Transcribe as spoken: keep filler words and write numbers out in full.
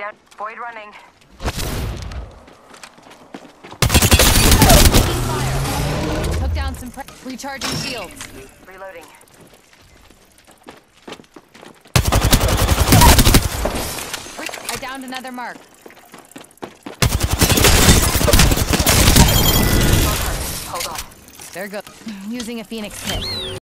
down. Void running. Fire. Took down some pre- recharging shields. Reloading. I downed another mark. Hold on. There goes. Using a Phoenix kit.